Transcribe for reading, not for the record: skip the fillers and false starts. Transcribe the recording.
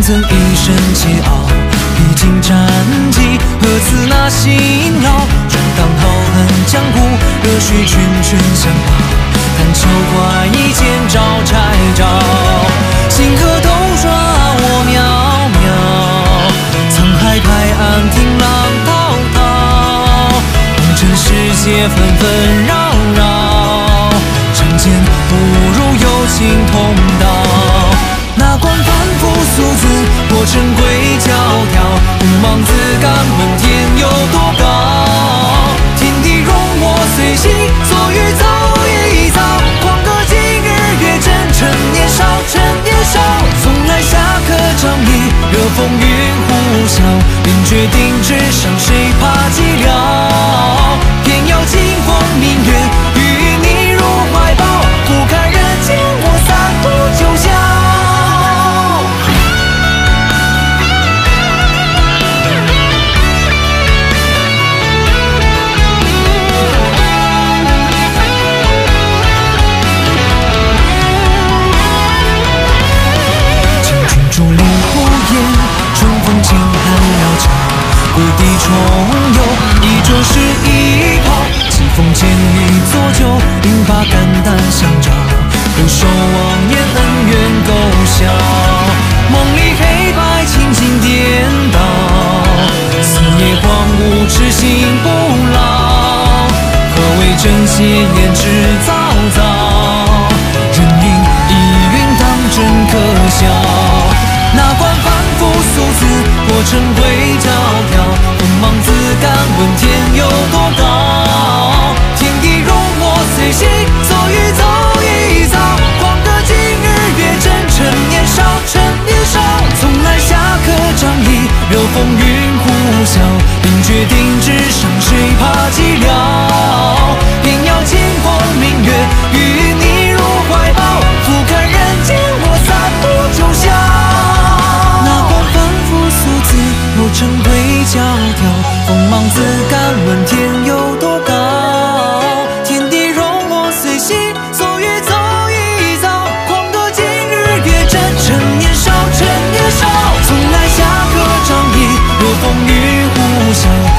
曾一身桀骜，披荆斩棘，何辞那辛劳？闯荡浩瀚江湖，热血拳拳相报，但求挂一剑招拆招。星河斗转我渺渺，沧海拍岸听浪滔滔，红尘世界纷纷扰扰，仗剑不如有情同道。哪管凡夫俗子，或尘归迢迢，锋芒自敢问天有多高？天地容我随心，所欲走一遭，狂歌今日月正趁年少，趁年少。从来下课仗义，惹风云呼啸，便决定纸上谁怕寂寥？偏要金风明月，与你入怀抱，俯瞰人间我三步九霄。竹林火焰，春风轻寒了桥，故地重游，一桌是一泡，棋逢千里作酒，饮罢肝胆相照，不守妄言恩怨勾销，梦里黑白情景颠倒，四野荒芜痴心不老，何为真邪言之凿凿，人云亦云当真可笑。哪管凡夫俗子，或尘归迢迢，锋芒自敢问天有多高？天地容我随心，所欲走一遭，狂歌今日月正趁年少，趁年少。从来下课仗义，惹风云呼啸，便决定纸上谁怕寂寥？偏要金风明月，与你入怀抱，俯瞰人间我三步九霄。后尘归迢迢，锋芒自敢问天有多高？天地容我随心，所欲走一遭，狂歌今日月正趁年少，趁年少。从来下课仗义，惹风云呼啸，